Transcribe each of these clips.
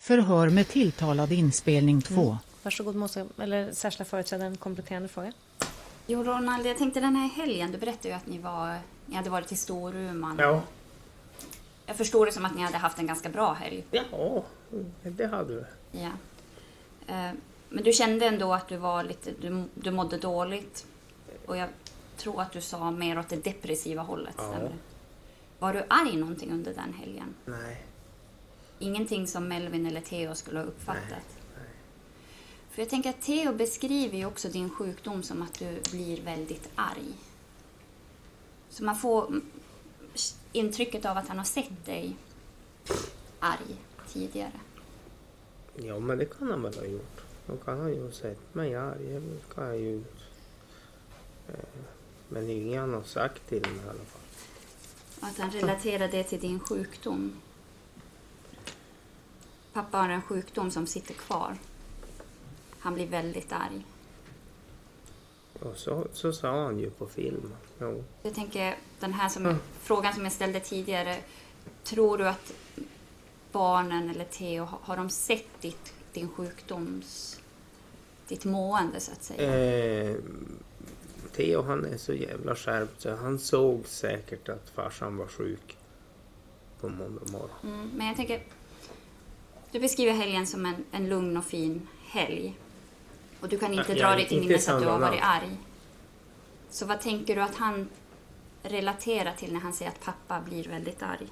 Förhör med tilltalad inspelning 2. Varsågod, eller särskilda företrädaren, kompletterande fråga. Jo, Ronald, jag tänkte den här helgen, du berättade ju att ni hade varit till Storuman. Ja. Jag förstår det som att ni hade haft en ganska bra helg. Ja, det hade vi. Ja. Men du kände ändå att du var lite, du mådde dåligt. Och jag tror att du sa mer åt det depressiva hållet. Ja. Stämmer det? Var du arg någonting under den helgen? Nej. Ingenting som Melvin eller Theo skulle ha uppfattat? Nej. För jag tänker att Theo beskriver ju också din sjukdom som att du blir väldigt arg. Så man får intrycket av att han har sett dig arg tidigare. Ja, men det kan han väl ha gjort. Då kan han ju ha sett mig arg. Det kan jag ju. Men det är ingen han har sagt till mig i alla fall. Och att han relaterar det till din sjukdom. Pappa har en sjukdom som sitter kvar. Han blir väldigt arg. Och så sa han ju på film. Jo. Jag tänker, den här frågan som jag ställde tidigare. Tror du att barnen eller Theo, har de sett din ditt mående så att säga? Theo, han är så jävla skärpt så han såg säkert att farsan var sjuk på måndag morgon. Men jag tänker, du beskriver helgen som en lugn och fin helg. Och du kan inte dra dig till minnes att du har varit arg. Så vad tänker du att han relaterar till när han säger att pappa blir väldigt arg?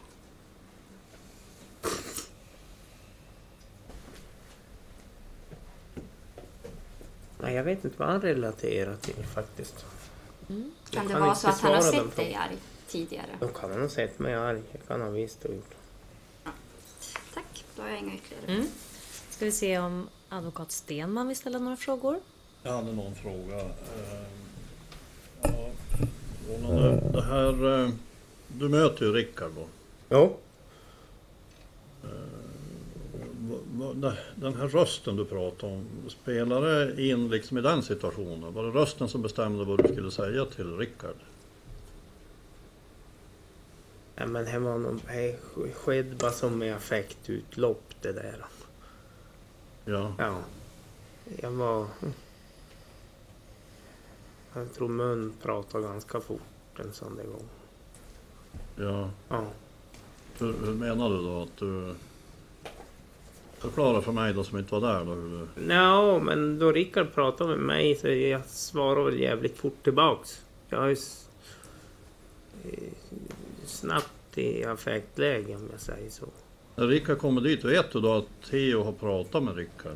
Nej, jag vet inte vad han relaterar till faktiskt. Kan det vara så att han har sett dig arg tidigare? Då kan han ha sett mig arg. Det kan han visst ha gjort. Tack, då har jag inga ytterligare. Ska vi se om advokat Stenman vill ställa några frågor? Jag hade någon fråga. Det här, du möter ju Rickard då. Jo. Den här rösten du pratar om, spelar det in liksom i den situationen? Var det rösten som bestämde vad du skulle säga till Rickard? Ja, men det var någon skedde bara som med affektutlopp det där. Ja. Ja. Jag tror mun pratar ganska fort en sån där gång. Ja. Ja. Hur menar du då att du... Förklara för mig då som inte var där då hur du... Ja, men då Rickard pratade med mig så jag svarade väl jävligt fort tillbaks. Jag är ju snabbt i affektläge om jag säger så. När Rickard kommer dit, vet du då att Theo har pratat med Rickard?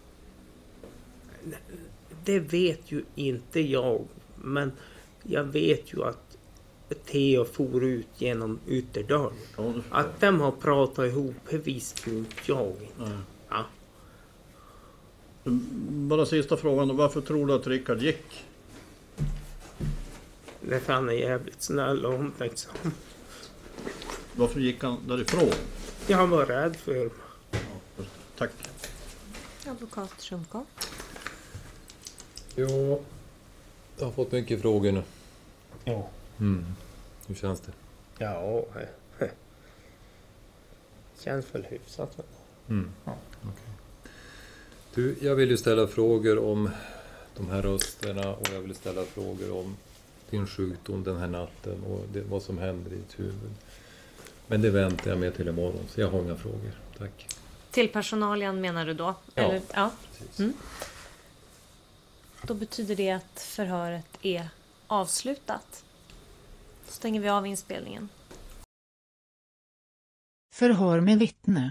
Det vet ju inte jag, men jag vet ju att Theo for ut genom ytterdörren. Ja, att de har pratat ihop, det visste ju inte jag. Nej. Ja. Bara sista frågan då, varför tror du att Rickard gick? Det för han är jävligt snäll och omtänksam. Varför gick han därifrån? Jag var rädd för mig. Ja, tack. Advokat Schumko. Jo, jag har fått mycket frågor nu. Ja. Hur känns det? Ja, känns väl hyfsat. Ja. Okay. Du, jag vill ju ställa frågor om de här rösterna och jag vill ställa frågor om din sjukdom den här natten och vad som händer i ditt huvud. Men det väntar jag med till imorgon, så jag har inga frågor. Tack. Till personalen menar du då? Ja, eller? Ja. Precis. Då betyder det att förhöret är avslutat. Då stänger vi av inspelningen. Förhör med vittne.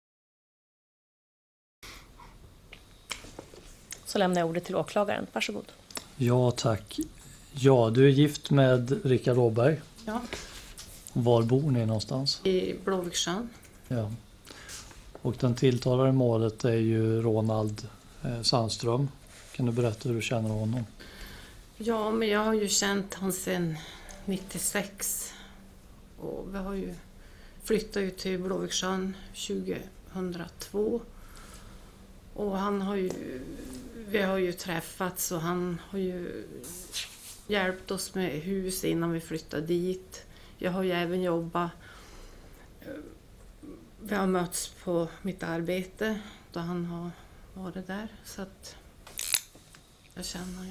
Så lämnar jag ordet till åklagaren. Varsågod. Ja, tack. Ja, du är gift med Rickard Åberg. Ja. Var bor ni någonstans? I Blåviksjön. Ja. Och den tilltalade målet är ju Ronald Sandström. Kan du berätta hur du känner honom? Ja, men jag har ju känt han sedan 96. Och vi har ju flyttat ut till Blåviksjön 2002. Och vi har ju träffats och han har ju hjälpt oss med hus innan vi flyttade dit. Jag har ju även jobbat vi har mötts på mitt arbete då han har varit där. Så att jag känner ju.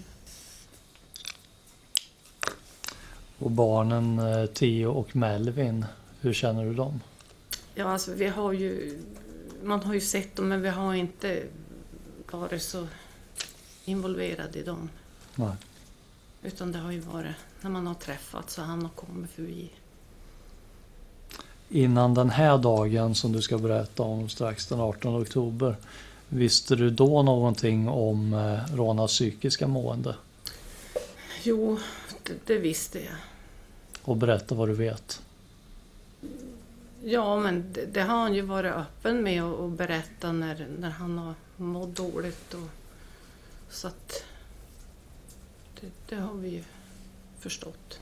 Och barnen Theo och Melvin, hur känner du dem? Ja, alltså man har ju sett dem men vi har inte varit så involverade i dem. Nej. Utan det har ju varit när man har träffat så han har kommit förbi. Innan den här dagen som du ska berätta om strax den 18 oktober, visste du då någonting om Ronas psykiska mående? Jo, det visste jag. Och berätta vad du vet. Ja, men det har han ju varit öppen med och berätta när han har mått dåligt. Så att det har vi ju förstått.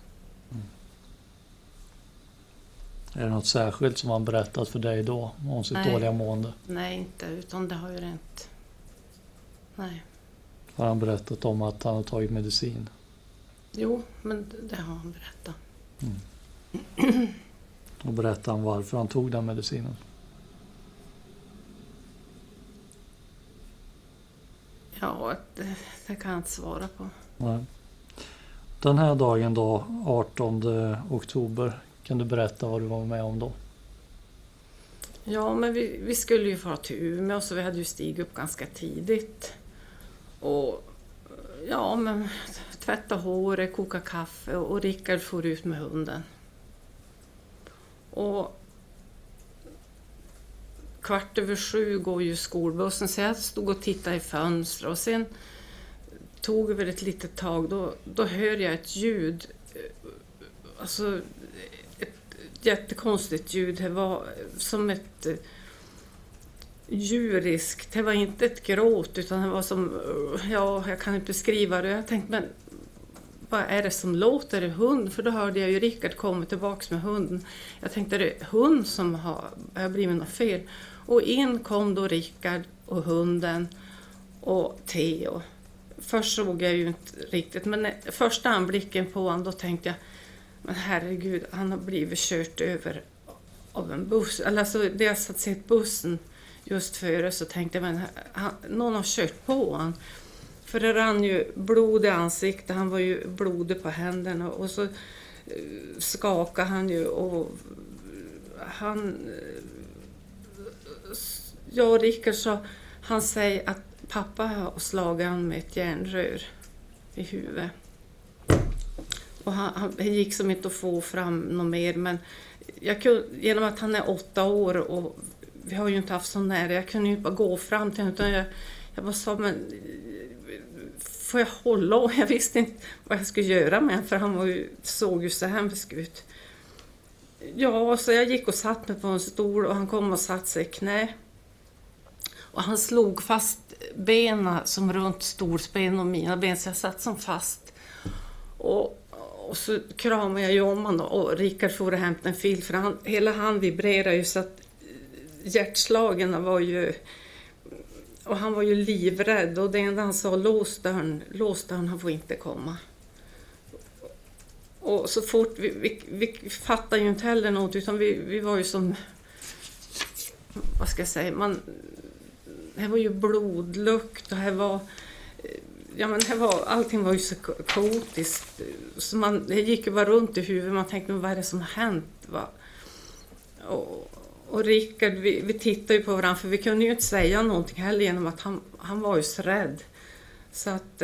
Är det något särskilt som han berättat för dig då om sitt dåliga mående? Nej, inte. Utan det har ju rent. Nej. Har han berättat om att han har tagit medicin? Jo, men det har han berättat. Och berättade han varför han tog den medicinen? Ja, det kan jag inte svara på. Nej. Den här dagen då, 18 oktober, kan du berätta vad du var med om då? Ja, men vi skulle ju fara till Umeå så vi hade ju stigit upp ganska tidigt. Och ja, men tvätta håret, koka kaffe och Rickard for ut med hunden. Och 6:15 går ju skolbussen så jag stod och tittade i fönstret och sen tog över ett litet tag då hör jag ett ljud, alltså ett jättekonstigt ljud. Det var som ett djuriskt, det var inte ett gråt utan det var som, ja jag kan inte beskriva det. Jag tänkte men vad är det som låter? Är det hund? För då hörde jag ju Rickard komma tillbaks med hunden. Jag tänkte är det hund som har blivit något fel? Och in kom då Rickard och hunden och Theo. Först såg jag ju inte riktigt, men första anblicken på honom då tänkte jag men herregud, han har blivit kört över av en buss. Alltså det jag sett bussen just före så tänkte jag men någon har kört på honom. För det rann ju blod i ansiktet, han var ju blodig på händerna och så skakade han ju och Rickard sa, han säger att pappa har slagit han med ett järnrör i huvudet. Och han gick som inte att få fram något mer men genom att han är 8 år och vi har ju inte haft så nära, jag kunde ju inte bara gå fram till honom utan jag bara sa men får jag hålla? Och jag visste inte vad jag skulle göra med för han såg ju så hemskt ut. Ja, så jag gick och satt mig på en stol och han kom och satt sig i knä. Och han slog fast benen som runt storsben och mina ben så jag satt som fast. Och så kramade jag ju om honom och Rickard får hämta en fil för hela han vibrerade ju så att hjärtslagen var ju. Och han var ju livrädd och det enda han sa, lås dörren, han får inte komma. Och så fort, vi fattade ju inte heller något utan vi var ju som, vad ska jag säga, det var ju blodlukt och allting var ju så kaotiskt. Så det gick ju bara runt i huvudet, man tänkte vad är det som har hänt va? Och Rickard, vi tittade ju på varandra för vi kunde ju inte säga någonting heller genom att han var ju så rädd. Så att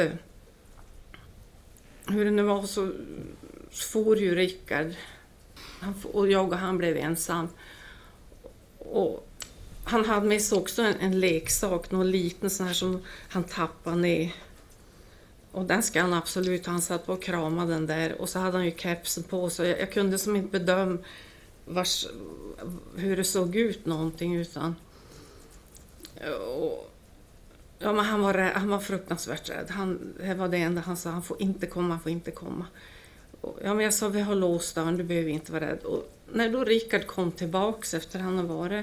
hur det nu var så for ju Rickard och jag och han blev ensam. Och han hade med sig också en leksak, någon liten sån här som han tappade ner. Och den ska han absolut, han satt på och kramade den där och så hade han ju kepsen på så jag kunde som inte bedöma hur det såg ut någonting utan ja men han var fruktansvärt rädd. Det var det enda han sa, han får inte komma. Och, ja men jag sa vi har låst dörren, du behöver inte vara rädd. Och när då Rickard kom tillbaks efter han har varit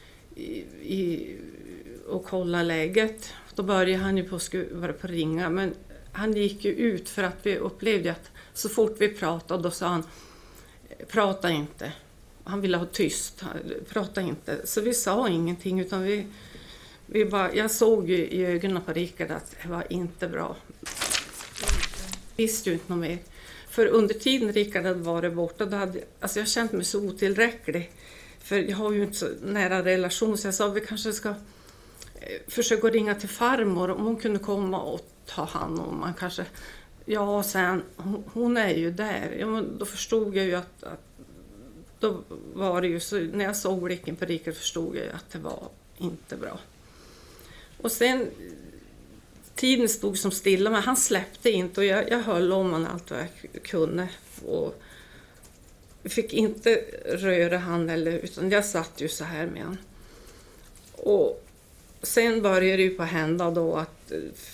och kolla läget, då började han ju på ringa men han gick ju ut för att vi upplevde att så fort vi pratade då sa han prata inte. han ville ha tyst, prata inte. Så vi sa ingenting utan vi bara, jag såg ju i ögonen på Rickard att det var inte bra. Jag visste ju inte något mer. För under tiden Rickard hade varit borta, då hade jag känt mig så otillräcklig. För jag har ju inte så nära relation, så jag sa vi kanske ska försöka ringa till farmor om hon kunde komma och ta hand om man kanske. Ja, sen hon är ju där. Ja, men då förstod jag ju att då var det ju så, när jag såg blicken på Rickard förstod jag ju att det var inte bra. Och sen tiden stod som stilla, men han släppte inte och jag höll om honom allt vad jag kunde. Och fick inte röra han utan jag satt ju så här med han. Och sen började det ju på hända då att,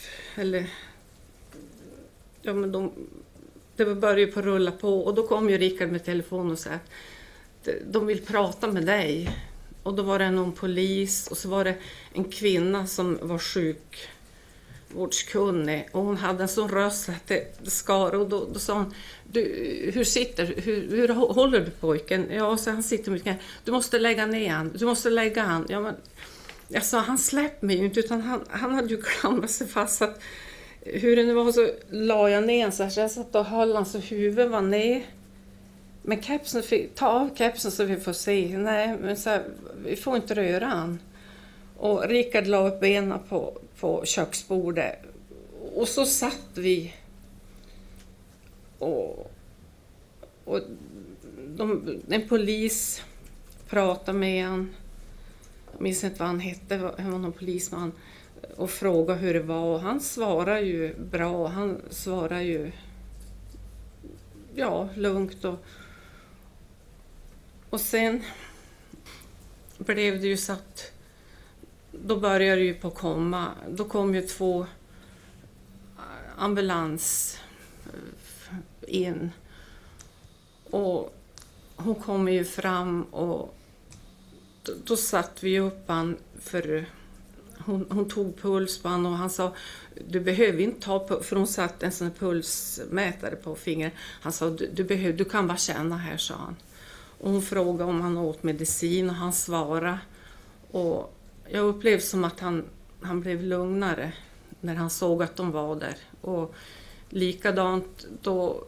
det började ju på rulla på och då kom ju Rickard med telefon och sa att de vill prata med dig. Och då var det någon polis och så var det en kvinna som var sjukvårdskunnig och hon hade en sån röst att det skar och då sa hon, hur håller du pojken? Ja, så han sitter mycket. Du måste lägga ner han. Du måste lägga han. Ja, men jag sa, han släppte mig inte utan han hade ju klamrat sig fast att hur det nu var så la jag ner så jag satt och höll han så huvudet var ner. Men kepsen ta av kepsen så vi får se. Nej, men så här, vi får inte röra han. Och Rickard la upp benen på köksbordet. Och så satt vi. Och en polis pratade med han. Jag minns inte vad han hette. Han var någon polisman. Och frågade hur det var. Och han svarade ju bra. Han svarade ju lugnt. Och sen blev det ju så att då började det ju på komma. Då kom ju 2 ambulans in. Och hon kom ju fram och då satt vi upp han för hon tog puls på han och han sa du behöver inte ta för hon satt en sån pulsmätare på fingret. Han sa du kan bara känna här, sa han. Och hon frågade om han åt medicin och han svarade. Och jag upplevde som att han blev lugnare när han såg att de var där. Och likadant då,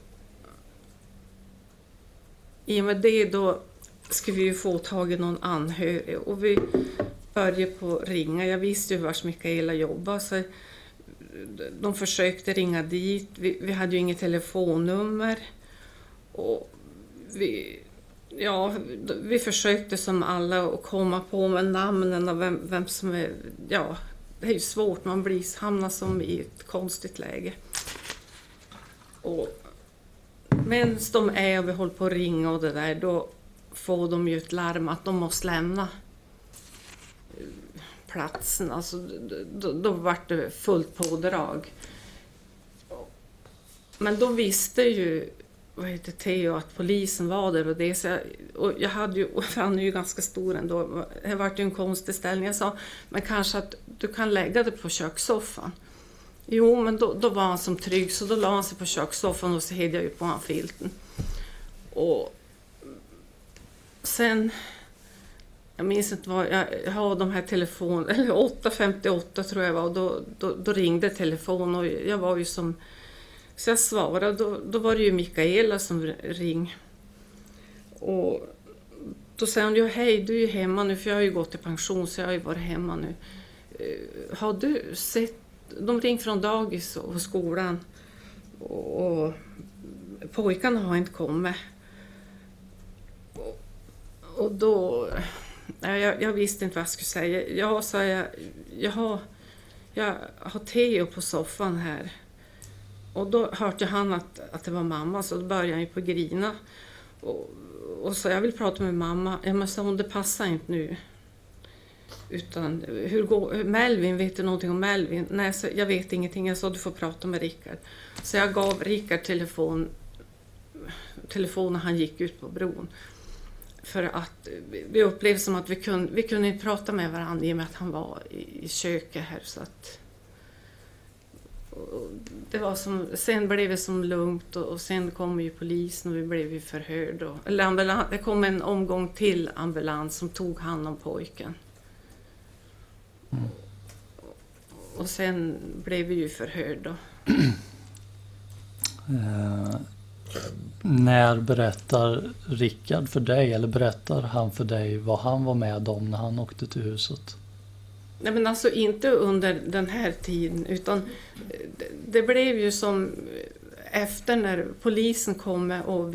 i och med det då skulle vi ju få tag i någon anhörig. Och vi började på ringa. Jag visste ju vars Mikaela jobbade så de försökte ringa dit. Vi hade ju inget telefonnummer. Och vi försökte som alla att komma på med namnen och vem som är... Ja, det är ju svårt. Man hamnar som i ett konstigt läge. Och medan de är och vi håller på att ringa och det där, då får de ju ett larm att de måste lämna platsen. Alltså, då var det fullt pådrag. Men då visste ju Theo att polisen var där och det. Så jag hade ju, och han är ju ganska stor ändå. Det var ju en konstig ställning. Jag sa, men kanske att du kan lägga det på kökssoffan. Jo, men då var han som trygg så då la han sig på kökssoffan och så hade jag ju på han filten. Och sen, jag minns inte vad, jag har de här telefonen, eller 858 tror jag var, och då ringde telefon och jag var ju som, så jag svarade, då var det ju Mikaela som ring. Och då sa hon, hej, du är ju hemma nu, för jag har ju gått i pension så jag har ju varit hemma nu. Har du sett, de ringde från dagis och skolan och pojkarna har inte kommit. Och då, jag visste inte vad jag skulle säga. Jag sa, jag har Theo på soffan här. Och då hörde han att det var mamma, så då började han ju på grina. Och så jag vill prata med mamma. Jag sa hon, det passar inte nu. Utan, hur går Melvin, vet du någonting om Melvin? Nej, så jag vet ingenting. Jag sa, du får prata med Rickard. Så jag gav Rickard telefonen, han gick ut på bron. För att vi upplevde som att vi kunde inte prata med varandra i och med att han var i köket här. Så att, Och det var som, sen blev det som lugnt och sen kom ju polisen och vi blev ju förhörd. Det kom en omgång till ambulans som tog hand om pojken. Och sen blev vi ju förhörd då. När berättar Rickard för dig, eller berättar han för dig vad han var med om när han åkte till huset? Nej, men alltså inte under den här tiden, utan det blev ju som efter när polisen kom och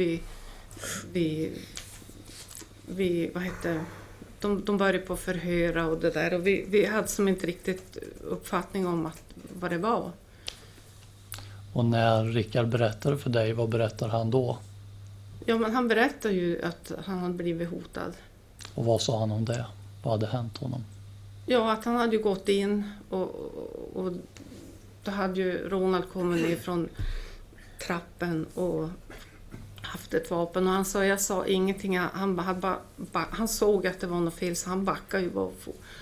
vad heter, de började på förhöra och det där, och vi hade som inte riktigt uppfattning om vad det var. Och när Rickard berättade för dig, vad berättar han då? Ja, men han berättade ju att han hade blivit hotad. Och vad sa han om det? Vad hade hänt honom? Ja, att han hade ju gått in och då hade ju Ronald kommit ner från trappen och haft ett vapen. Och jag sa ingenting. Han såg att det var något fel, så han backade ju bara.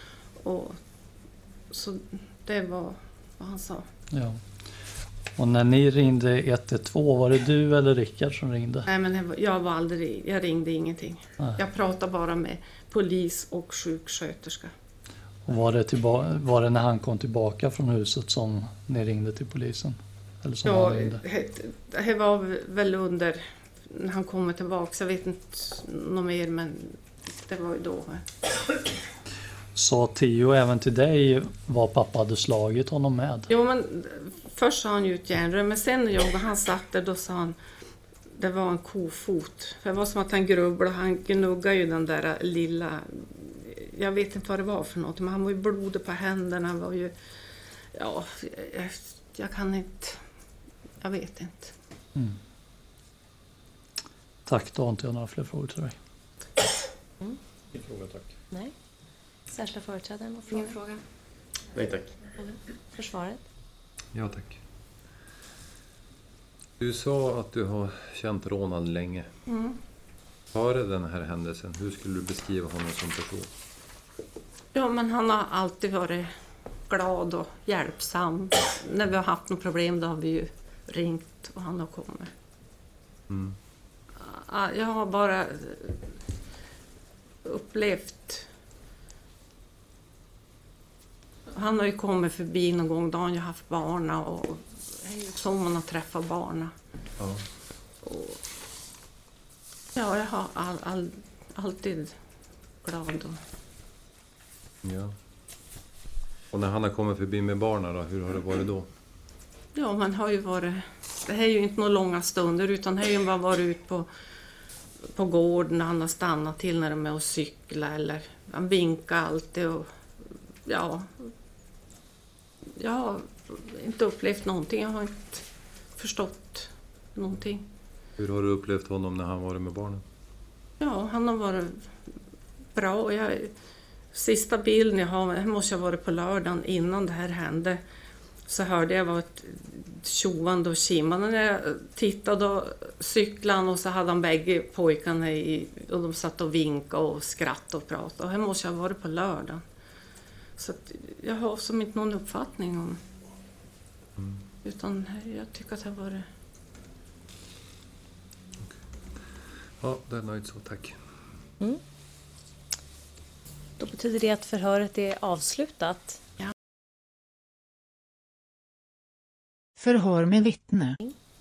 Så det var vad han sa. Ja. Och när ni ringde 112, var det du eller Rickard som ringde? Nej, men jag ringde ingenting. Nej. Jag pratade bara med polis och sjuksköterska. Och var det när han kom tillbaka från huset som ni ringde till polisen? Eller som han ringde? Det var väl under när han kommer tillbaka. Jag vet inte något mer, men det var ju då. Sa Theo även till dig vad pappa hade slagit honom med? Jo, men först sa han ju ett järnrör, men sen när han satt där, då sa han det var en kofot. För det var som att han grubblade, han gnuggade ju den där lilla, jag vet inte vad det var för något, men han var ju blodig på händerna, han var ju, ja, jag kan inte, jag vet inte. Mm. Tack, då har inte jag några fler frågor till dig. Mm. Ingen fråga, tack. Nej. Särskilda företrädaren och Ingen fråga. Nej, tack. Försvaret? Ja, tack. Du sa att du har känt Ronald länge. Mm. Före den här händelsen, hur skulle du beskriva honom som person? Ja, men han har alltid varit glad och hjälpsam. När vi har haft något problem, då har vi ju ringt och han har kommit. Mm. Jag har bara upplevt. Han har ju kommit förbi någon gång, då har han ju haft barna och så man har träffat barna. Ja. Och, ja, jag har alltid glad. Ja. Och när han har kommit förbi med barnen då, hur har det varit då? Ja, man har ju varit, det här är ju inte några långa stunder, utan det har ju bara varit ut på gården när han har stannat till när de är och cykla, eller han vinkar alltid och ja, jag har inte upplevt någonting, jag har inte förstått någonting. Hur har du upplevt honom när han varit med barnen? Ja, han har varit bra och sista bilden jag har, det måste ha varit på lördagen innan det här hände, så hörde jag var ett tjovande och kimmande. När jag tittade och cyklade och så hade han bägge pojkarna och de satt och vinkade och skrattade och pratade. Och det måste ha varit på lördagen. Så att jag har som inte någon uppfattning om. Utan jag tycker att det har varit. Ja, det är nöjt så, tack. Mm. Då betyder det att förhöret är avslutat. Förhör med vittne.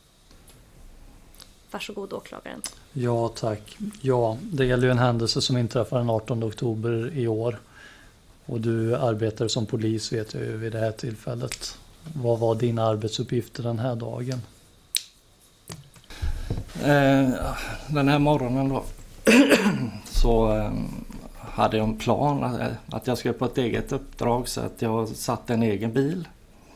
Varsågod, åklagaren. Ja, tack. Ja, det gäller ju en händelse som inträffade den 18 oktober i år. Och du arbetar som polis, vet jag ju, vid det här tillfället. Vad var dina arbetsuppgifter den här dagen? Den här morgonen då så hade jag en plan att jag skulle på ett eget uppdrag, så att jag satt en egen bil.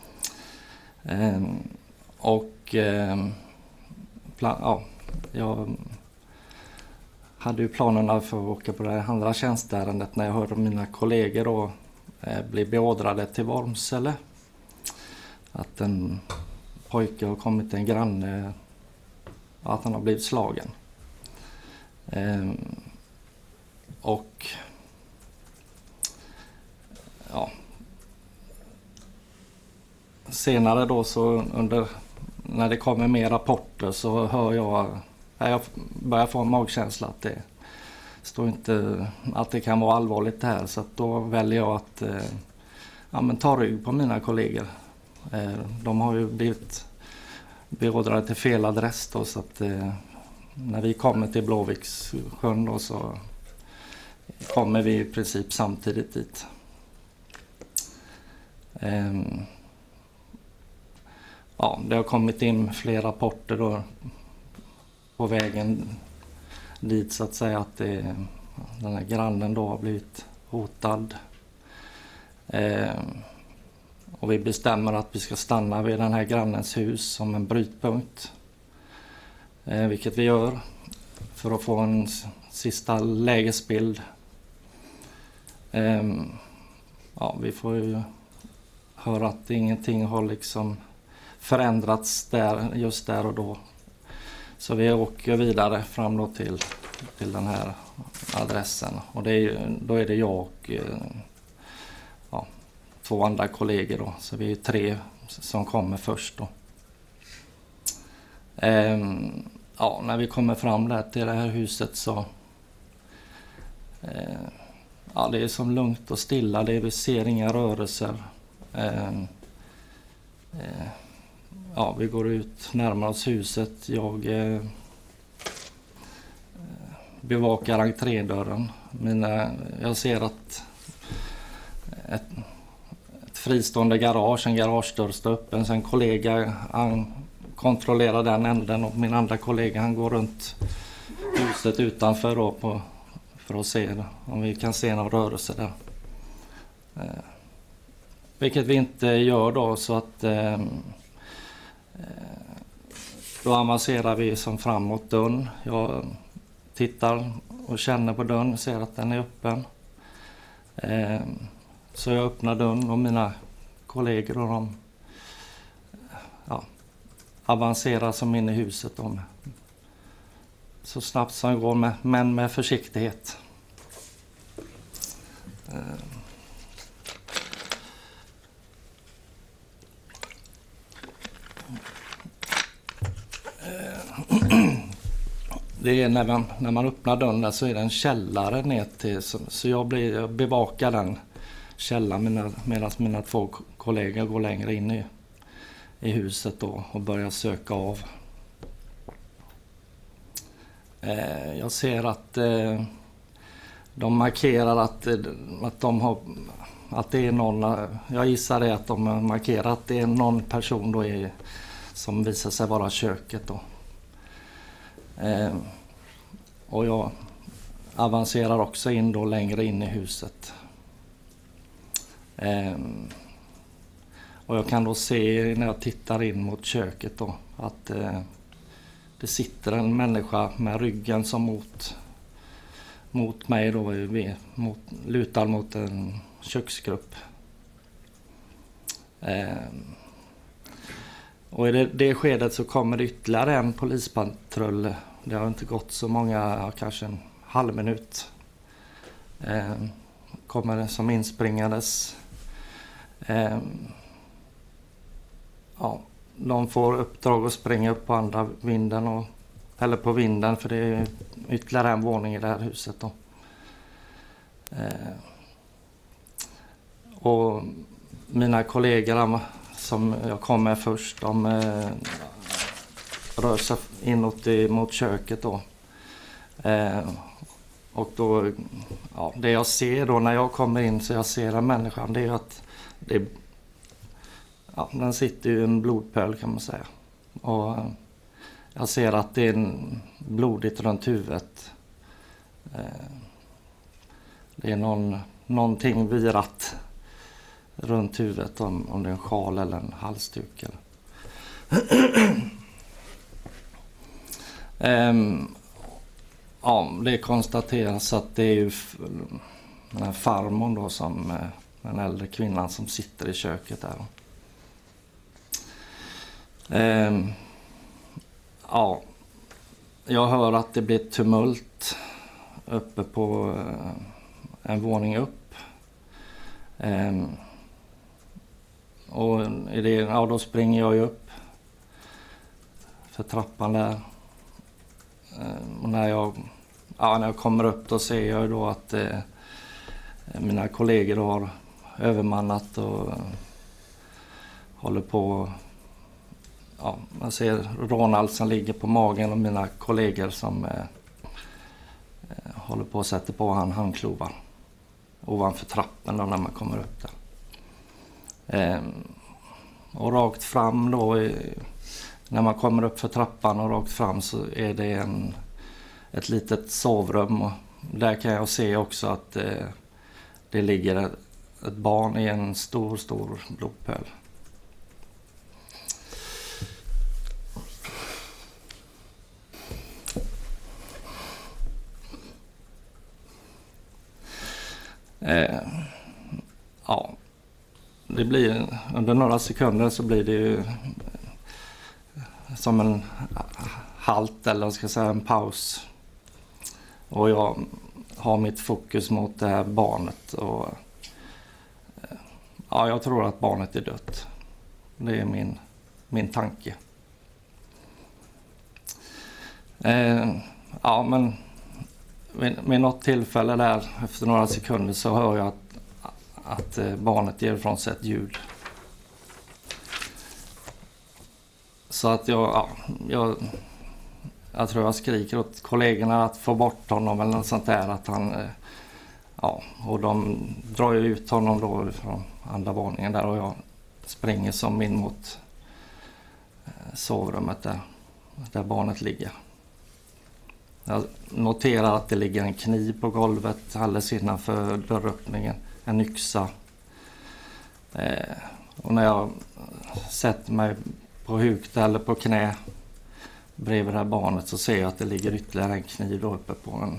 Jag hade ju planerna för att åka på det här andra tjänstärendet när jag hörde mina kollegor då bli beordrade till Vormsele. Att en pojke har kommit till en granne, att han har blivit slagen. senare då så när det kommer mer rapporter så hör jag börjar få en magkänsla att det står inte att det kan vara allvarligt det här, så att då väljer jag att ta rygg på mina kollegor. De har ju blivit beordrade till fel adress då, så att när vi kommer till Blåvikssjön då så kommer vi i princip samtidigt dit. Det har kommit in fler rapporter då på vägen dit, så att säga, att den här grannen då har blivit hotad. Och vi bestämmer att vi ska stanna vid den här grannens hus som en brytpunkt. Vilket vi gör för att få en sista lägesbild. Vi får ju höra att ingenting har liksom förändrats just där och då. Så vi åker vidare fram då till den här adressen. Och då är det jag och 2 andra kollegor då. Så vi är 3 som kommer först då. När vi kommer fram där till det här huset så det är som lugnt och stilla. Vi ser inga rörelser. Vi går ut närmare oss huset. Jag bevakar entrédörren. Jag ser att ett fristående garage, en garagedörr står öppen. Sen kollega kontrollerar den änden och min andra kollega han går runt huset utanför då för att se om vi kan se någon rörelse där. Vilket vi inte gör då, så att då avancerar vi som framåt dörren. Jag tittar och känner på dörren, ser att den är öppen. Så jag öppnar dörren och mina kollegor och de avancerar som in i huset då, så snabbt som det går, men med försiktighet. Det är när man öppnar dörren där så är det en källare ner till, så jag bevakar den källan medan mina 2 kollegor går längre in i huset då och börjar söka av. Jag ser att de markerar att de har, att det är någon, jag gissar det att de markerar att det är någon person då som visar sig vara köket då. Och jag avancerar också in då längre in i huset. Och jag kan då se när jag tittar in mot köket då att det sitter en människa med ryggen som mot mig då, lutar mot en köksgrupp. Och i det skedet så kommer det ytterligare en polispatrull. Det har inte gått så många, kanske en halv minut. Kommer det som inspringandes. De får uppdrag att springa upp på andra vinden eller på vinden, för det är ytterligare en våning i det här huset då. Och mina kollegor som jag kom med först, de rör sig inåt mot köket då. Och då, det jag ser då när jag kommer in, så jag ser en människa, det är att den sitter i en blodpöl kan man säga. Och jag ser att det är blodigt runt huvudet. Det är någonting virat runt huvudet, om det är en sjal eller en halsduk. Det konstateras att det är ju den här farmor då, som den äldre kvinnan som sitter i köket där. Jag hör att det blir tumult uppe på en våning upp. Och då springer jag ju upp för trappan där. Och när jag kommer upp då ser jag ju då att mina kollegor har övermannat och håller på. Ja, man ser Ronald som ligger på magen och mina kollegor som håller på att sätta på handklovar ovanför trappen då när man kommer upp där. Och rakt fram då, när man kommer upp för trappan och rakt fram så är det ett litet sovrum. Och där kan jag se också att det ligger ett barn i en stor blodpöl. Ja, det blir under några sekunder så blir det ju som en halt eller ska jag säga en paus. Och jag har mitt fokus mot det här barnet och ja, jag tror att barnet är dött. Det är min tanke. Ja, men vid något tillfälle där efter några sekunder så hör jag att barnet ger ifrån sig ett ljud. Så att jag tror jag skriker åt kollegorna att få bort honom eller något sånt där. Att han, och de drar ju ut honom då från andra våningen där och jag springer som in mot sovrummet där barnet ligger. Jag noterar att det ligger en kniv på golvet alldeles innanför dörröppningen, en yxa. Och när jag sätter mig på huk eller på knä bredvid det här barnet så ser jag att det ligger ytterligare en kniv då uppe på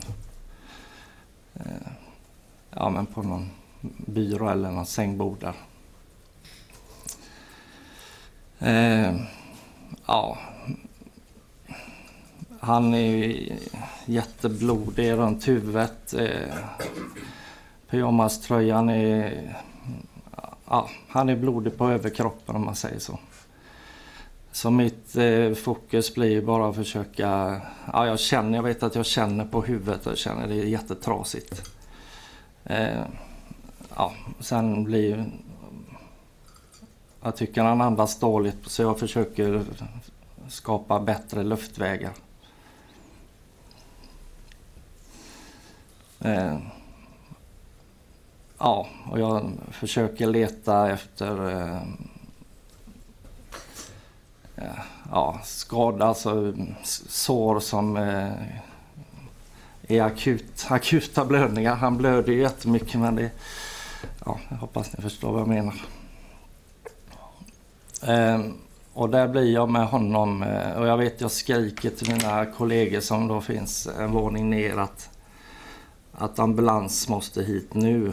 på någon byrå eller någon sängbord där. Han är jätteblodig runt huvudet. Pyjamaströjan han är blodig på överkroppen om man säger så. Så mitt fokus blir bara att försöka, jag vet att jag känner på huvudet och känner det är jättetrasigt. Sen blir jag tycker han andas dåligt så jag försöker skapa bättre luftvägar. Och jag försöker leta efter skada, alltså sår som är akuta blödningar. Han blöder ju jättemycket men jag hoppas ni förstår vad jag menar. Och där blir jag med honom och jag vet jag skriker till mina kollegor som då finns en våning ner att ambulans måste hit nu.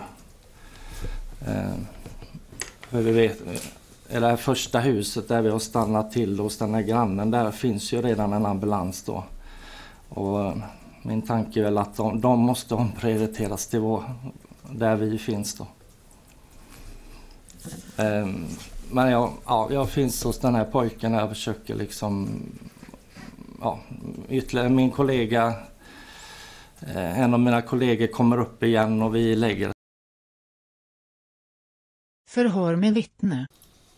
För vi vet, i det här första huset där vi har stannat till hos den här grannen, där finns ju redan en ambulans då. Och min tanke är väl att de måste omprioriteras till där vi finns då. Men jag finns hos den här pojken och jag försöker liksom ytterligare min kollega, en av mina kollegor kommer upp igen och vi lägger. Förhör med vittne.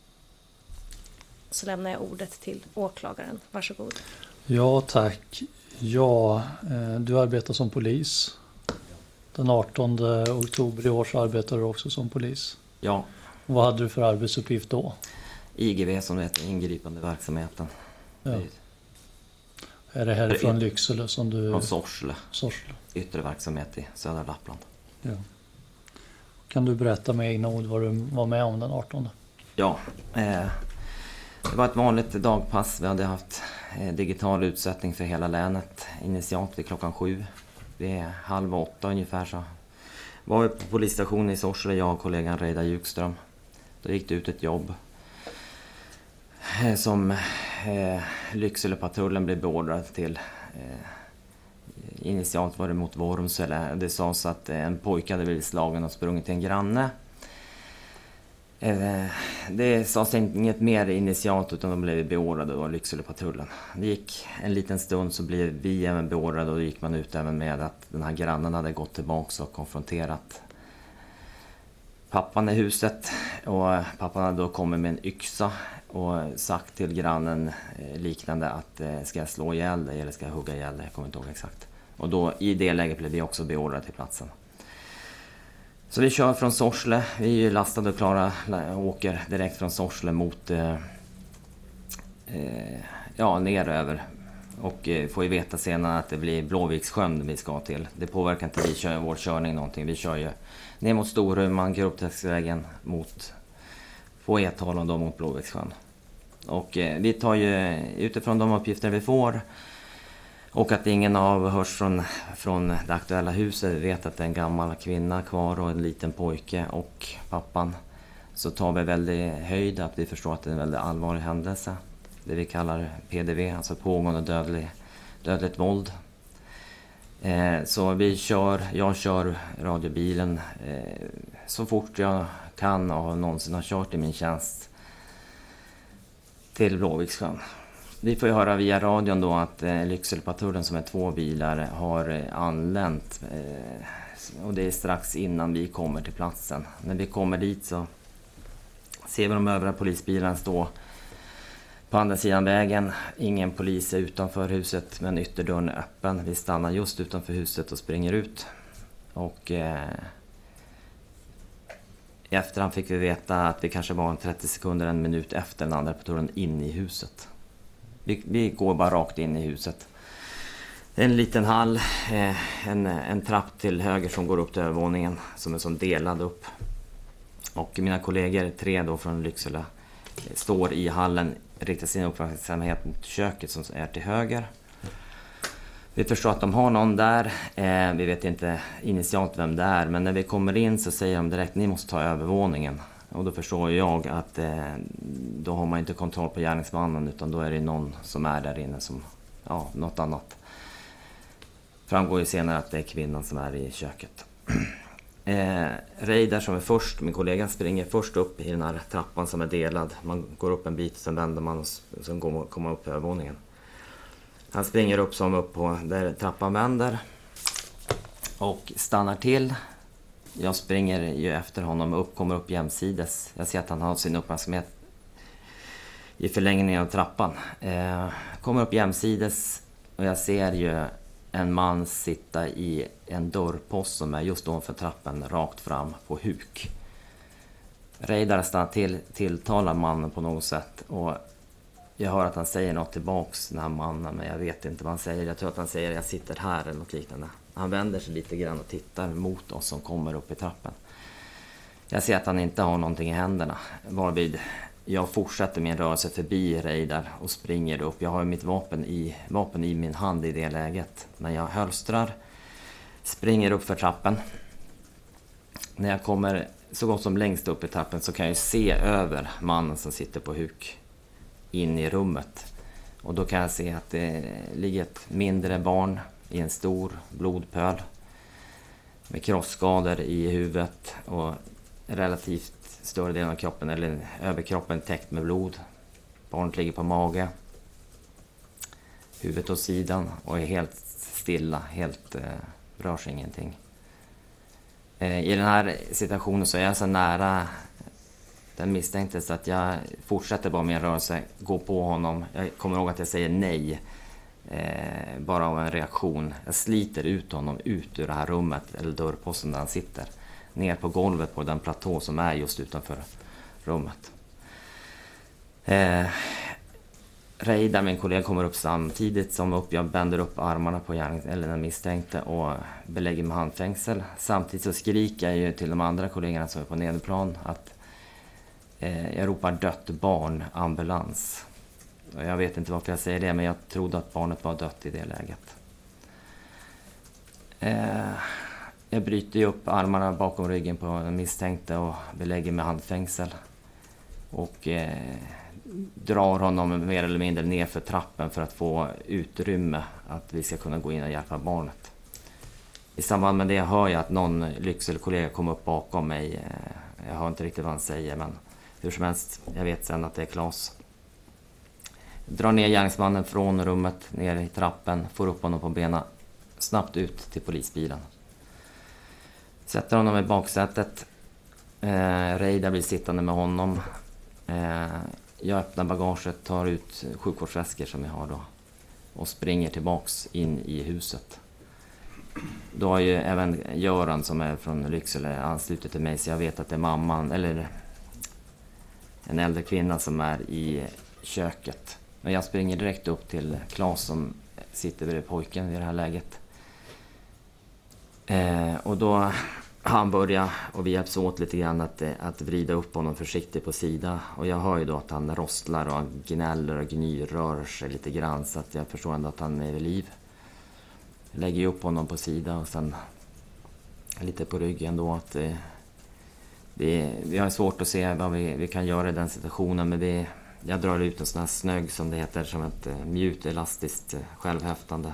Så lämnar jag ordet till åklagaren. Varsågod. Ja, tack. Ja, du arbetar som polis. Den 18 oktober i år så arbetar du också som polis. Ja. Vad hade du för arbetsuppgift då? IGV som det heter, ingripande verksamheten. Ja. Är det härifrån Lycksele som du... Från Sorsele. Yttre verksamhet i södra Lappland. Ja. Kan du berätta med egna ord vad du var med om den 18? Ja, det var ett vanligt dagpass. Vi hade haft digital utsättning för hela länet. Initialt vid klockan 7. Vid 7:30 ungefär så var vi på polisstationen i Sorsele, jag och kollegan Reidar Jukström. Då gick det ut ett jobb som Lyckselepatrullen blev beordrad till. Initialt var det mot Vormsele. Det sades att en pojke hade blivit slagen och sprungit till en granne. Det sades inget mer initialt utan de blev beordrade av Lyckselepatrullen. Det gick en liten stund så blev vi även beordrade och då gick man ut även med att den här grannen hade gått tillbaka och konfronterat pappan i huset. Och pappan hade då kommit med en yxa och sagt till grannen liknande att ska jag slå ihjäl dig eller ska jag hugga ihjäl dig? Jag kommer inte ihåg exakt. Och då i det läget blev vi också beordrade till platsen. Så vi kör från Sorsele, vi är ju lastade och klara och åker direkt från Sorsele mot neröver. Och får ju veta senare att det blir Blåvikssjön vi ska till. Det påverkar inte vår körning någonting. Vi kör ju ner mot Storuman, Grupptäcksvägen på E12 och då mot Blåvikssjön. Och vi tar ju utifrån de uppgifter vi får och att ingen avhörs från det aktuella huset. Vi vet att det är en gammal kvinna kvar och en liten pojke och pappan. Så tar vi väldigt höjd att vi förstår att det är en väldigt allvarlig händelse. Det vi kallar PDV, alltså pågående dödligt våld. Så jag kör radiobilen så fort jag kan och någonsin har kört i min tjänst till Blåvikssjön. Vi får ju höra via radion då att Lyckselepatrullen som är 2 bilar har anlänt och det är strax innan vi kommer till platsen. När vi kommer dit så ser vi de övriga polisbilarna stå på andra sidan vägen. Ingen polis är utanför huset men ytterdörren är öppen. Vi stannar just utanför huset och springer ut. Och i efterhand fick vi veta att vi kanske var 30 sekunder, en minut efter den andra patrullen in i huset. Vi går bara rakt in i huset. En liten hall, en trapp till höger som går upp till övervåningen som är som delad upp. Och mina kollegor, 3 då från Lycksele, står i hallen, riktar sin uppmärksamhet mot köket som är till höger. Vi förstår att de har någon där, vi vet inte initialt vem det är, men när vi kommer in så säger de direkt ni måste ta övervåningen. Och då förstår jag att då har man inte kontroll på gärningsmannen utan då är det någon som är där inne som, något annat. Framgår ju senare att det är kvinnan som är i köket. Reidar som är först, min kollega springer först upp i den här trappan som är delad. Man går upp en bit, sen vänder man och sen kommer man upp på övervåningen. Han springer upp som upp på där trappan vänder och stannar till. Jag springer ju efter honom kommer upp jämsides. Jag ser att han har sin uppmärksamhet i förlängningen av trappan. Kommer upp jämsides och jag ser ju en man sitta i en dörrpost som är just ovanför trappen rakt fram på huk. Reidar stannar tilltalar mannen på något sätt och jag hör att han säger något tillbaks den här mannen men jag vet inte vad han säger. Jag tror att han säger jag sitter här eller något liknande. Han vänder sig lite grann och tittar mot oss som kommer upp i trappen. Jag ser att han inte har någonting i händerna. Varvid jag fortsätter min rörelse förbi Reidar och springer upp. Jag har mitt vapen i min hand i det läget. Men jag hölstrar, springer upp för trappen. När jag kommer så gott som längst upp i trappen så kan jag se över mannen som sitter på huk in i rummet. Och då kan jag se att det ligger ett mindre barn i en stor blodpöl med krossskador i huvudet och relativt större delen av kroppen eller överkroppen täckt med blod. Barnet ligger på mage, huvudet åt sidan och är helt stilla, rör sig ingenting. I den här situationen så är jag så nära den misstänkte så att jag fortsätter bara min rörelse, går på honom. Jag kommer ihåg att jag säger nej. Bara av en reaktion. Jag sliter ut honom ut ur det här rummet eller dörrposten där han sitter. Ner på golvet på den platå som är just utanför rummet. Reidar, min kollega, kommer upp samtidigt som jag bänder upp armarna på den misstänkte och belägger med handfängsel. Samtidigt så skriker jag ju till de andra kollegorna som är på nederplan att jag ropar dött barn, ambulans. Och jag vet inte varför jag säger det men jag trodde att barnet var dött i det läget. Jag bryter upp armarna bakom ryggen på den misstänkte och belägger med handfängsel. Och drar honom mer eller mindre ner för trappen för att få utrymme att vi ska kunna gå in och hjälpa barnet. I samband med det hör jag att någon Lycksele-kollega kommer upp bakom mig. Jag hör inte riktigt vad han säger men hur som helst, jag vet sen att det är Claes. Drar ner gärningsmannen från rummet, ner i trappen, får upp honom på benen, snabbt ut till polisbilen. Sätter honom i baksätet. Reidar blir sittande med honom. Jag öppnar bagaget, tar ut sjukvårdsväskor som jag har då och springer tillbaks in i huset. Då har ju även Göran som är från Lycksele anslutit till mig, så jag vet att det är mamman eller en äldre kvinna som är i köket. Men jag springer direkt upp till Claes som sitter bredvid pojken i det här läget. Och då han börjar, och vi hjälps åt lite grann att vrida upp honom försiktigt på sida. Och jag hör ju då att han rostlar och gnäller och rör sig lite grann, så att jag förstår ändå att han är vid liv. Jag lägger upp honom på sida och sen lite på ryggen då. Att vi har svårt att se vad vi kan göra i den situationen, men jag drar ut en sån här snögg som det heter, som ett mjukt elastiskt självhäftande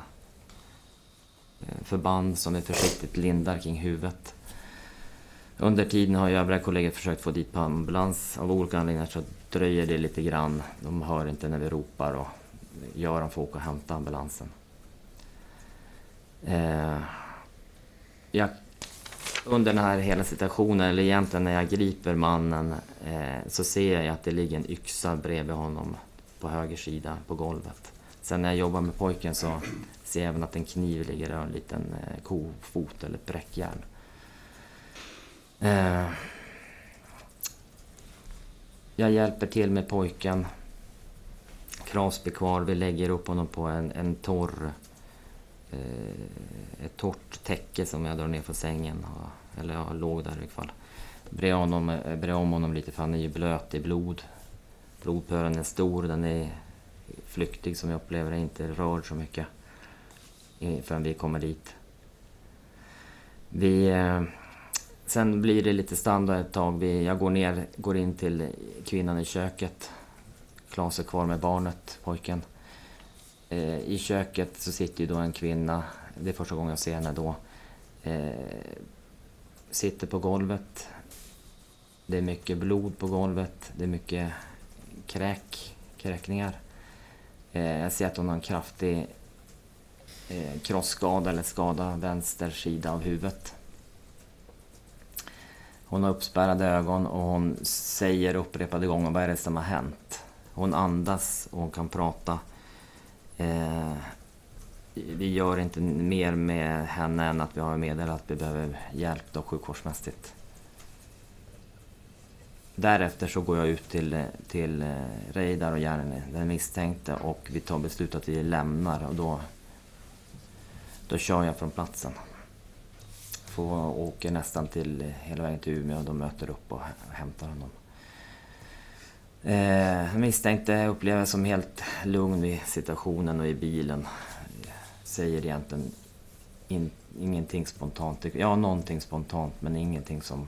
förband som är försiktigt lindar kring huvudet. Under tiden har övriga kollegor försökt få dit på ambulans. Av olika anledningar så dröjer det lite grann. De hör inte när vi ropar och Göran får åka och hämta ambulansen. Under den här hela situationen, eller egentligen när jag griper mannen, så ser jag att det ligger en yxa bredvid honom på höger sida på golvet. Sen när jag jobbar med pojken så ser jag även att en kniv ligger och en liten kofot eller ett bräckjärn. Jag hjälper till med pojken. Claes blir kvar. Vi lägger upp honom på en torr ett torrt täcke som jag drar ner från sängen. Eller jag låg där i alla fall. Bred om honom lite, för han är ju blöt i blod. Blodpölen är stor, den är flyktig som jag upplever det, inte rör så mycket förrän vi kommer dit. Sen blir det lite standard ett tag. Jag går in till kvinnan i köket. Claes är kvar med barnet, pojken. I köket så sitter ju då en kvinna, det är första gången jag ser henne då. Sitter på golvet. Det är mycket blod på golvet, det är mycket kräkningar. Jag ser att hon har en kraftig krossskada eller skada vänster sida av huvudet. Hon har uppspärrade ögon och hon säger upprepade gånger vad är det som har hänt. Hon andas och hon kan prata. Vi gör inte mer med henne än att vi har meddelat att vi behöver hjälp då sjukvårdsmässigt. Därefter så går jag ut till Reidar och Järni, den misstänkte, och vi tar beslut att vi lämnar, och då kör jag från platsen. Åker nästan till hela vägen till Umeå och de möter upp och hämtar honom. Misstänkte upplever som helt lugn i situationen och i bilen. Säger egentligen ingenting spontant. Ja, någonting spontant, men ingenting som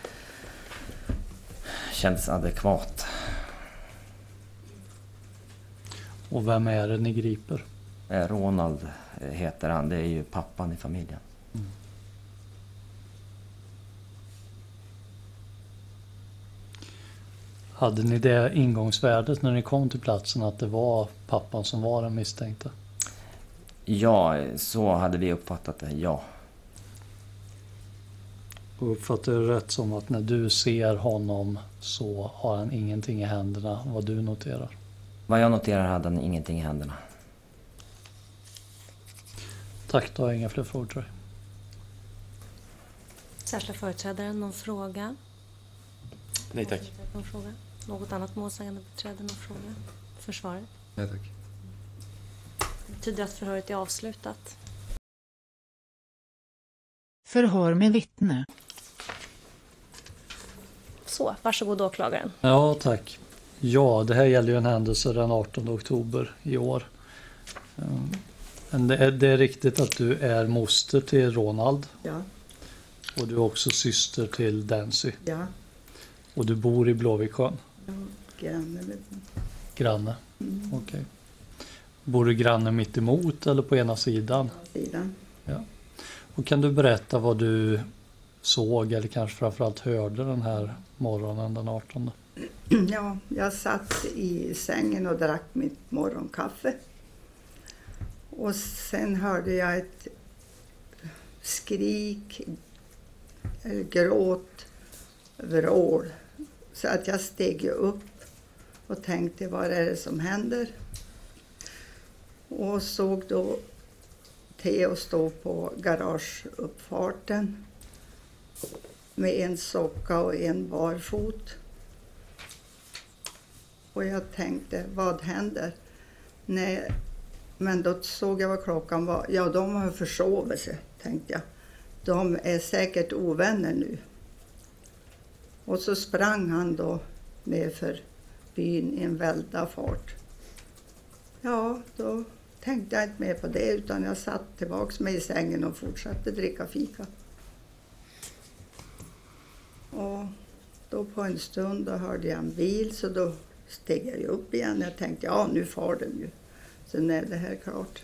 känns adekvat. Och vem är det ni griper? Ronald heter han. Det är ju pappan i familjen. Mm. Hade ni det ingångsvärdet när ni kom till platsen, att det var pappan som var den misstänkte? Ja, så hade vi uppfattat det, ja. Och uppfattar du rätt som att när du ser honom så har han ingenting i händerna, vad du noterar? Vad jag noterar hade han ingenting i händerna. Tack, då har jag inga fler frågor tror jag. Särskilda företrädaren, någon fråga? Nej tack. Någon fråga? Något annat målsägande beträde, någon fråga? Försvaret? Nej tack. Det betyder att förhöret är avslutat. Förhör med vittne. Så, varsågod åklagaren. Ja, tack. Ja, det här gäller ju en händelse den 18 oktober i år. Men det är riktigt att du är moster till Ronald. Ja. Och du är också syster till Dancy. Ja. Och du bor i Blåviksjön. Ja, granne. Granne, okej. Bor du granne mitt emot eller på ena sidan? Sidan. Ja. Och kan du berätta vad du såg eller kanske framförallt hörde den här morgonen den 18? Ja, jag satt i sängen och drack mitt morgonkaffe. Och sen hörde jag ett skrik, gråt, vrål. Så att jag steg upp och tänkte, vad är det som händer? Och såg då Theo stå på garageuppfarten med en socka och en barfot. Och jag tänkte, vad händer? Nej, men då såg jag vad klockan var. Ja, de har försovit sig, tänkte jag. De är säkert ovänner nu. Och så sprang han då ner för byn i en välda fart. Ja, då tänkte jag inte mer på det, utan jag satt tillbaks mig i sängen och fortsatte dricka fika. Och då på en stund då hörde jag en bil, så då steg jag upp igen. Jag tänkte, ja, nu far den ju. Sen är det här klart.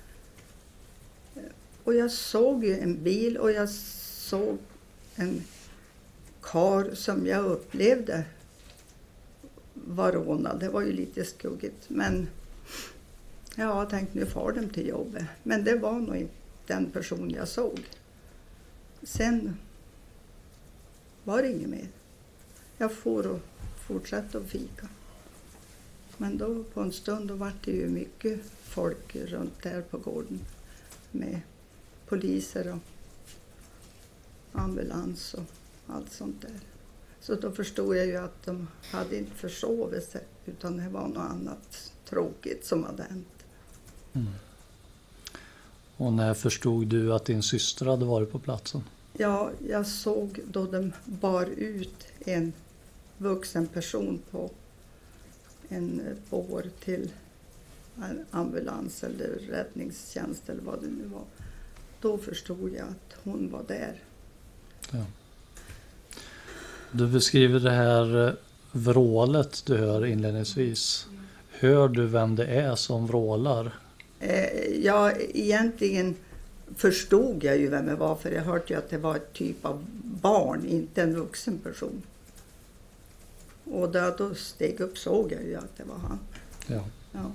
Och jag såg ju en bil och jag såg en kar som jag upplevde var rånad. Det var ju lite skuggigt, men ja, jag tänkte, nu far de till jobbet. Men det var nog inte den person jag såg. Sen var det inget mer. Jag får och fortsatte att fika. Men då på en stund då var det ju mycket folk runt där på gården med poliser och ambulans och allt sånt där. Så då förstod jag ju att de hade inte försovit sig, utan det var något annat tråkigt som hade hänt. Mm. Och när förstod du att din syster hade varit på platsen? Ja, jag såg då de bar ut en vuxen person på en bår till en ambulans eller räddningstjänst eller vad det nu var. Då förstod jag att hon var där. Ja. Du beskriver det här vrålet du hör inledningsvis. Hör du vem det är som vrålar? Ja, egentligen förstod jag ju vem det var, för jag hörde ju att det var ett typ av barn, inte en vuxen person. Och då steg upp såg jag ju att det var han. Ja. Ja.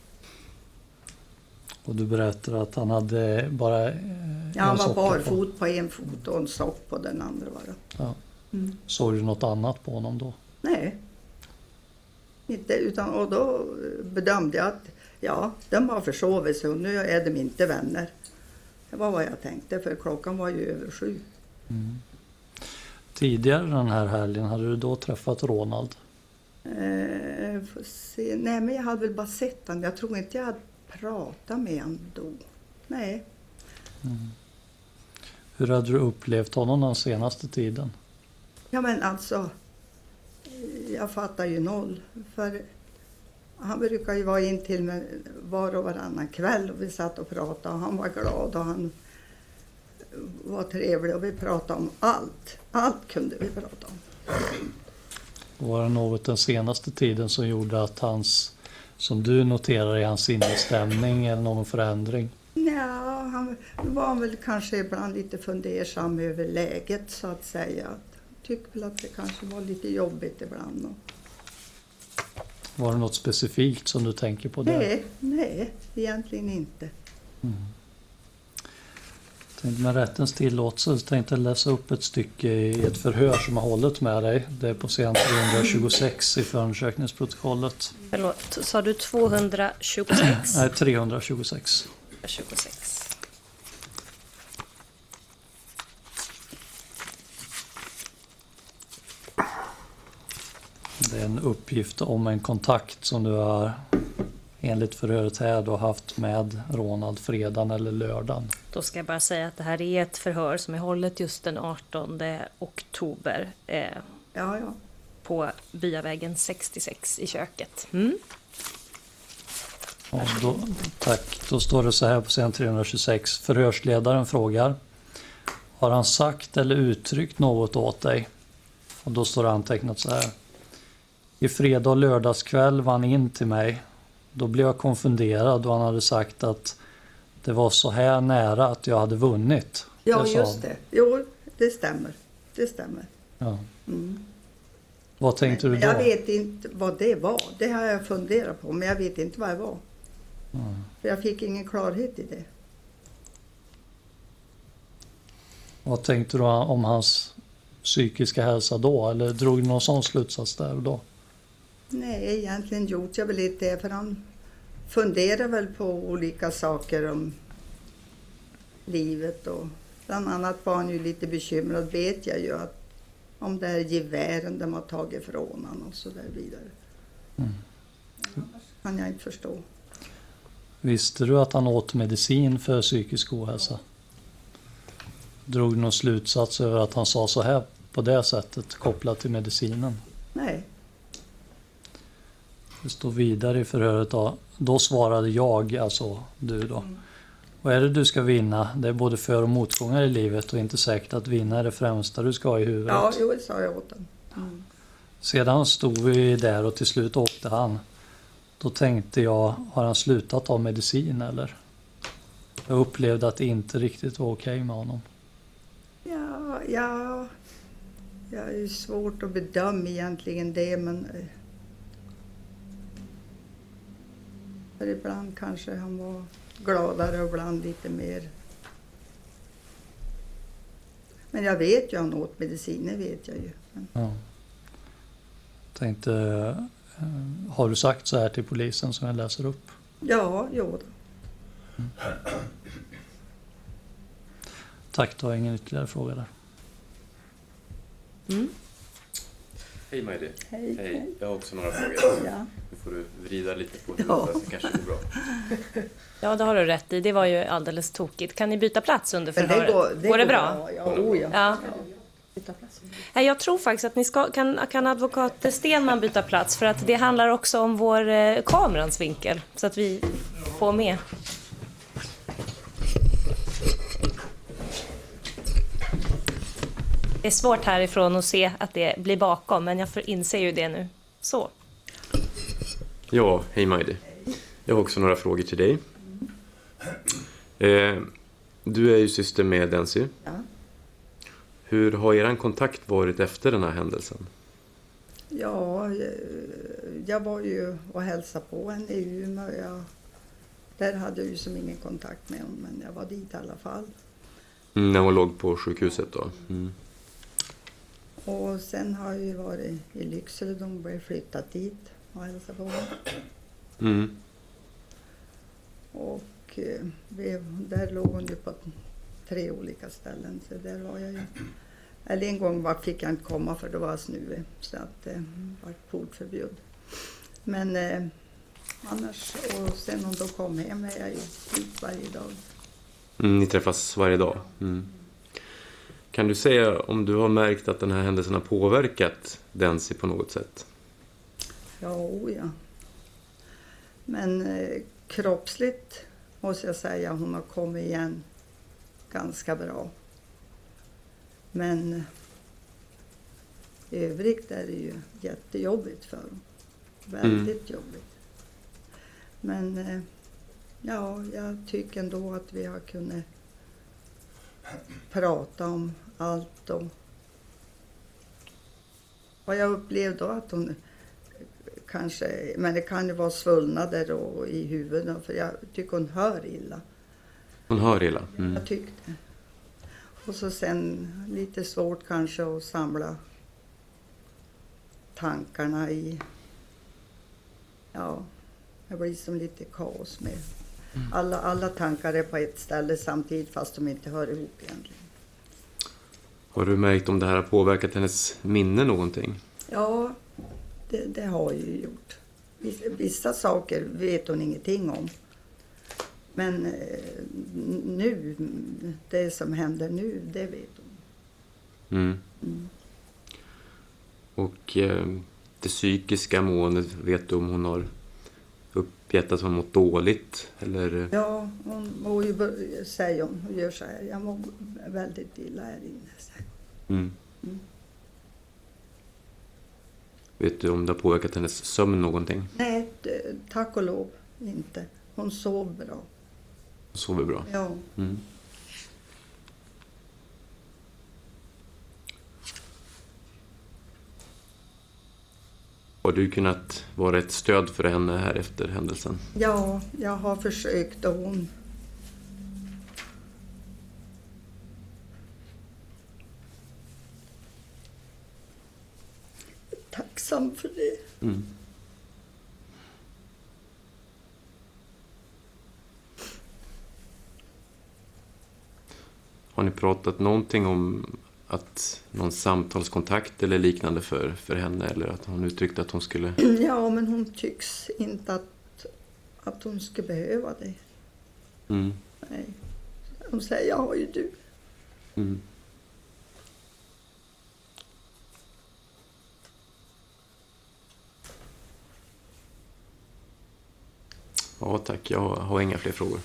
Och du berättar att han hade bara Ja, han var barfot på en fot och en sock på den andra. Ja. Mm. Såg du något annat på honom då? Nej. Inte, utan, och då bedömde jag att ja, de har försovit sig och nu är de inte vänner. Det var vad jag tänkte, för klockan var ju över 7. Mm. Tidigare den här helgen, hade du då träffat Ronald? Nej, men jag hade väl bara sett han. Jag tror inte jag hade pratat med han då. Nej. Mm. Hur hade du upplevt honom den senaste tiden? Ja, men alltså, jag fattar ju noll. För han brukar ju vara in till mig var och varannan kväll och vi satt och pratade och han var glad och han var trevlig och vi pratade om allt. Allt kunde vi prata om. Var det något den senaste tiden som gjorde att som du noterar i hans sinnesstämning eller någon förändring? Ja, han var väl kanske ibland lite fundersam över läget så att säga. Tyckte väl att det kanske var lite jobbigt ibland. Var det något specifikt som du tänker på där? Nej, egentligen inte. Mm. Med rättens tillåtelse tänkte jag läsa upp ett stycke i ett förhör som har hållit med dig. Det är på sidan 326 i förundersökningsprotokollet. Förlåt, sa du 226? Nej, 326. 26. Det är en uppgift om en kontakt som du har enligt förhöret här då haft med Ronald fredagen eller lördagen. Då ska jag bara säga att det här är ett förhör som är hållet just den 18 oktober på Byavägen 66 i köket. Mm. Och då, tack. Då står det så här på sidan 326. Förhörsledaren frågar: har han sagt eller uttryckt något åt dig? Och då står det antecknat så här: i fredag och lördagskväll var han in till mig. Då blev jag konfunderad då han hade sagt att det var så här nära att jag hade vunnit. Ja, just det. Jo, det stämmer. Det stämmer. Ja. Mm. Vad tänkte du då? Jag vet inte vad det var. Det har jag funderat på, men jag vet inte vad det var. För jag fick ingen klarhet i det. Vad tänkte du om hans psykiska hälsa då? Eller drog du någon sån slutsats där och då? Nej, egentligen gjorde jag väl inte det. För han funderar väl på olika saker om livet. Och bland annat var han ju lite bekymrad, vet jag ju, att om det här gevären de har tagit från han och så där vidare. Kan jag inte förstå. Visste du att han åt medicin för psykisk ohälsa? Drog du någon slutsats över att han sa så här på det sättet kopplat till medicinen? Nej. Det står vidare i förhöret då svarade jag, alltså du då. Vad är det du ska vinna? Det är både för- och motgångar i livet och inte säkert att vinna är det främsta du ska ha i huvudet. Ja, jo, det sa jag åt honom. Sedan stod vi där och till slut åkte han. Då tänkte jag, har han slutat ta medicin eller? Jag upplevde att det inte riktigt var okej med honom. Ja, jag är ju svårt att bedöma egentligen det, men för ibland kanske han var gladare och ibland lite mer. Men jag vet ju han åt mediciner, vet jag ju. Ja. Tänkte, har du sagt så här till polisen som jag läser upp? Ja, jo då. Tack, då har jag ingen ytterligare fråga där. Hej Majdi. Hej. Jag har också några frågor. Ja. Nu får du vrida lite på huvudet, så kanske det går bra. Ja, det har du rätt i. Det var ju alldeles tokigt. Kan ni byta plats under Men förhöret? det går det bra? Ja. Nej, jag tror faktiskt att ni kan advokat Stenman byta plats, för att det handlar också om vår kamerans vinkel, så att vi får med. Det är svårt härifrån att se att det blir bakom, men jag inser ju det nu. Så. Ja, hej Majdi. Jag har också några frågor till dig. Du är ju syster med Dency. Ja. Hur har er kontakt varit efter den här händelsen? Ja, jag var ju och hälsade på henne i Umeå. Där hade jag ju som ingen kontakt med honom, men jag var dit i alla fall. När hon låg på sjukhuset då? Och sen har jag ju varit i Lycksele, de blev flyttat dit och hälsat på henne. Och där låg hon ju på 3 olika ställen, så där var jag ju. Eller en gång fick jag inte komma för det var snö, så att det var portförbud. Men annars, och sen om de kom hem är jag ju dit varje dag. Ni träffas varje dag? Kan du säga om du har märkt att den här händelsen har påverkat Dency på något sätt? Ja. Men kroppsligt måste jag säga att hon har kommit igen ganska bra. Men i övrigt är det ju jättejobbigt för dem. Väldigt jobbigt. Men ja, jag tycker ändå att vi har kunnat prata om allt. Och vad jag upplevde då att hon kanske, men det kan ju vara svullnader och i huvudet, för jag tycker hon hör illa. Hon hör illa? Jag tyckte. Och så sen lite svårt kanske att samla tankarna i, ja, det blir som lite kaos med. Alla tankar är på ett ställe samtidigt fast de inte hör ihop egentligen. Har du märkt om det här har påverkat hennes minne någonting? Ja, det har ju gjort. Vissa saker vet hon ingenting om. Men nu, det som händer nu, det vet hon. Och det psykiska måendet, vet du om hon har uppgett att hon mått dåligt? Eller? Ja, hon mår ju, säger hon gör så här. Jag mår väldigt illa här inne. Vet du om det har påverkat hennes sömn någonting? Nej, tack och lov inte. Hon sov bra. Sover bra? Ja. Har du kunnat vara ett stöd för henne här efter händelsen? Ja, jag har försökt och hon... Tacksam för det. Mm. Har ni pratat någonting om att någon samtalskontakt eller liknande för henne? Eller att hon uttryckte att hon skulle... Ja, men hon tycks inte att hon ska behöva det. Mm. Nej. Hon säger, jag har ju du. Mm. Ja, tack. Jag har inga fler frågor.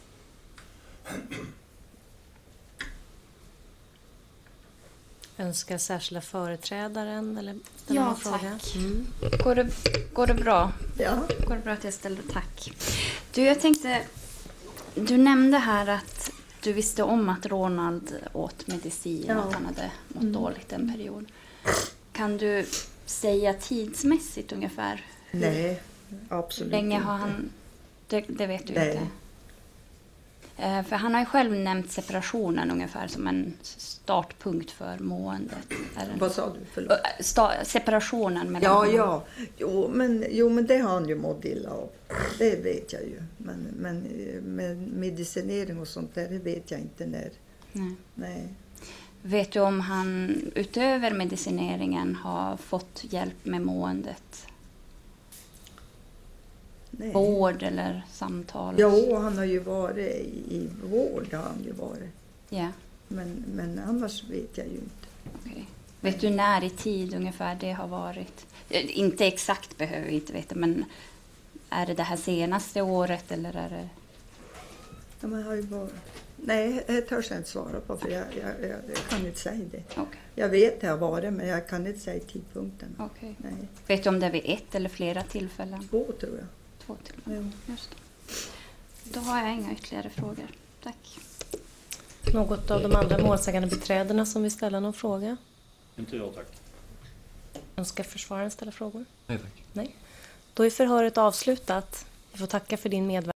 Önskar särskilda företrädaren eller ställa någon fråga? Tack. Mm. Går det bra? Ja. Går det bra att jag ställde tack? Du, jag tänkte... Du nämnde här att du visste om att Ronald åt medicin och att han hade mått dåligt en period. Kan du säga tidsmässigt ungefär? Nej, absolut länge inte. har han... Det vet du Nej. inte. För han har ju själv nämnt separationen ungefär som en startpunkt för måendet. Vad sa du? Förlåt. Separationen mellan Ja. Jo, men det har han ju mått illa av. Det vet jag ju. Men med medicinering och sånt där, det vet jag inte när. Nej. Vet du om han utöver medicineringen har fått hjälp med måendet? Nej. Vård eller samtal? Jo, han har ju varit i vård. Har han ju varit. Ja. Men annars vet jag ju inte. Okay. Vet du när i tid ungefär det har varit? Inte exakt behöver vi inte veta, men är det här senaste året eller är det... Ja, men har ju varit... Nej, det törs jag inte svara på för jag kan inte säga det. Okay. Jag vet det har varit men jag kan inte säga tidpunkten. Okay. Nej. Vet du om det är vid ett eller flera tillfällen? 2 tror jag. 2 tillfällen, just det. Då har jag inga ytterligare frågor. Tack. Något av de andra målsägande beträdena som vill ställa någon fråga? Inte jag, tack. Önskar försvararen ställa frågor? Nej, tack. Nej. Då är förhöret avslutat. Jag får tacka för din medverkan.